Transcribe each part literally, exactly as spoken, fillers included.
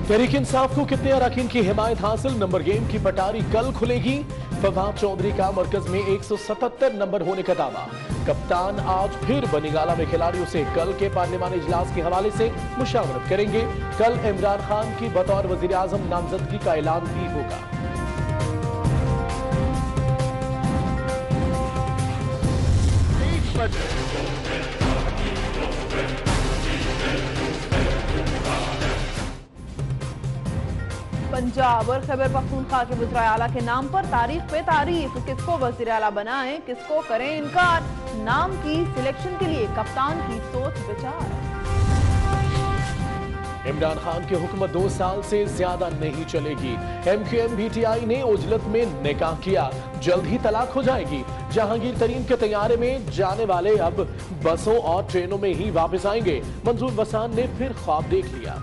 तहरीक इंसाफ को कितने अरकान की हिमायत हासिल, नंबर गेम की पटारी कल खुलेगी। फवाद चौधरी का मरकज में एक सौ सतहत्तर नंबर होने का दावा। कप्तान आज फिर बनीगाला में खिलाड़ियों से कल के पार्लिमानी इजलास के हवाले से मुशावरत करेंगे। कल इमरान खान की बतौर वजीर आजम नामजदगी का ऐलान भी होगा। पंजाब और खैबर पख्तूनख्वा के वज़ीर आला के नाम पर तारीफ पे तारीफ, किसको वज़ीर आला बनाएं, किसको करें इनकार। नाम की सिलेक्शन के लिए कप्तान की सोच विचार। इमरान खान की हुकूमत दो साल से ज्यादा नहीं चलेगी। M Q M P T I ने उजलत में निकाह किया, जल्द ही तलाक हो जाएगी। जहांगीर तरीन के तैयारे में जाने वाले अब बसों और ट्रेनों में ही वापस आएंगे। मंजूर वसान ने फिर ख्वाब देख लिया।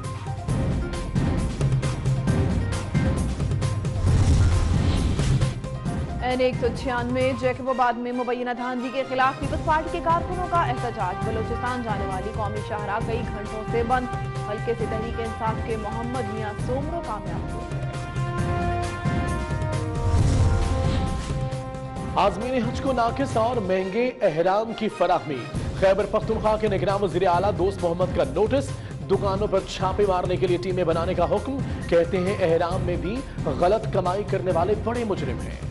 एन एक सौ छियानवे जैकबाबाद में मुबैना धांधली के खिलाफ पीपल्स पार्टी के कारकुनों का एहतजाज। बलोचिस्तान जाने वाली कौमी शाहराह कई घंटों से बंद। हल्के से तहरीक इंसाफ के मोहम्मद मियां सोमरो कामयाब हुए। आज़मीन हज को नाकिस और महंगे एहराम की फराहमी। खैबर पख्तूनख्वा के निगरान वज़ीर आला दोस्त मोहम्मद का नोटिस। दुकानों पर छापे मारने के लिए टीमें बनाने का हुक्म। कहते हैं एहराम में भी गलत कमाई करने वाले बड़े मुजरिम हैं।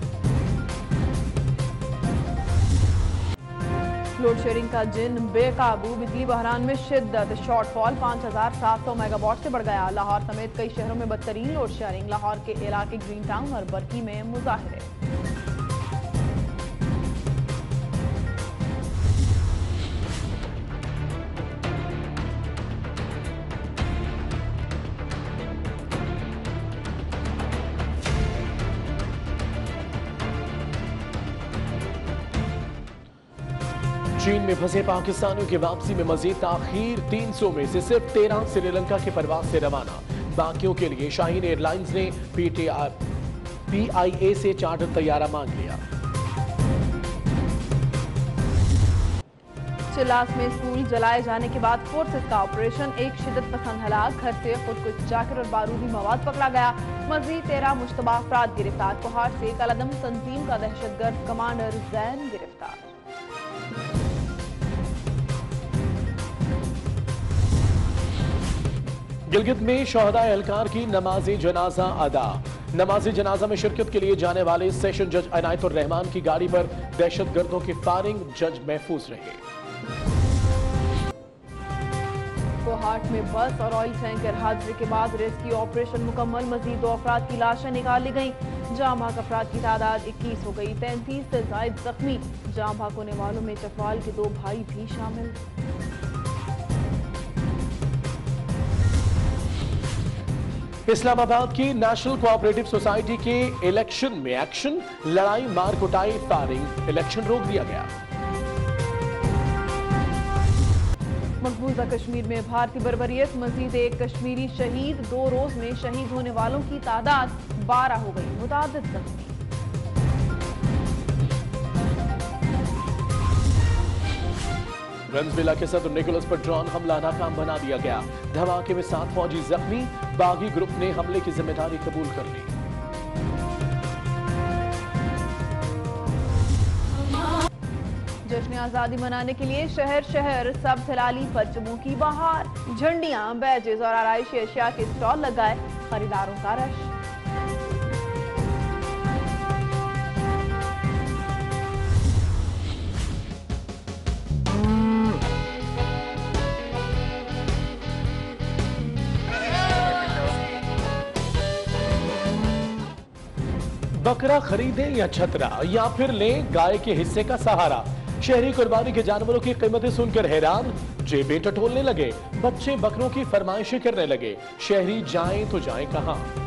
लोड शेयरिंग का जिन बेकाबू, बिजली बहरान में शिद्दत। शॉर्टफॉल पाँच हजार सात सौ मेगावाट से बढ़ गया। लाहौर समेत कई शहरों में बदतरीन लोड शेयरिंग। लाहौर के इलाके ग्रीन टाउन और बरकी में मुजाहिरे। चीन में फंसे पाकिस्तानियों की वापसी में मजीद ताखीर। तीन सौ में से सिर्फ तेरह श्रीलंका के परवाज से रवाना। बाकियों के लिए शाहीन एयरलाइंस ने पी आई ए से चार्टर तैयारा मांग लिया। चिल्लास में स्कूल जलाए जाने के बाद फोर्सेस का ऑपरेशन। एक शिद्दत पसंद हलाक। घर से खुद कुछ जाकर और बारूदी मवाद पकड़ा गया। मजीद तेरह मुश्तबा अफराद गिरफ्तार। कोहाट से कलदम तंजीम का दहशतगर्द कमांडर जैन गिरफ्तार। गिलगित में शोहदा एहलकार की नमाज जनाजा अदा। नमाज जनाजा में शिरकत के लिए जाने वाले सेशन जज इनायतुर रहमान की गाड़ी पर दहशतगर्दों की फायरिंग। जज महफूज रहे। कोहाट में बस और ऑयल टैंकर हादसे के बाद रेस्क्यू ऑपरेशन मुकम्मल। मजीद दो अफराद की लाशें निकाली गई। जाम भाग अफराद की तादाद इक्कीस हो गई। तैंतीस से जायद जख्मी। जाम भाग होने वालों में चकवाल के दो भाई भी शामिल। इस्लामाबाद की नेशनल कोऑपरेटिव सोसाइटी के इलेक्शन में एक्शन। लड़ाई मार कुटाई फायरिंग। इलेक्शन रोक दिया गया। मकबूजा कश्मीर में भारतीय बर्बरियत। मजीद एक कश्मीरी शहीद। दो रोज में शहीद होने वालों की तादाद बारह हो गई। मुतादिद जख्मी। वेनेजुएला के सदर निकोलस पर ड्रोन हमला नाकाम बना दिया गया। धमाके में सात फौजी जख्मी। बागी ग्रुप ने हमले की जिम्मेदारी कबूल कर ली। जश्न आजादी मनाने के लिए शहर शहर सब हिलाली परचमों की बहार। झंडियां, बैजेस और आराइशी एशिया के स्टॉल लगाए। खरीदारों का रश। बकरा खरीदें या छतरा, या फिर लें गाय के हिस्से का सहारा। शहरी कुर्बानी के जानवरों की कीमतें सुनकर हैरान। जेबें टटोलने लगे। बच्चे बकरों की फरमाइशें करने लगे। शहरी जाएं तो जाएं कहां।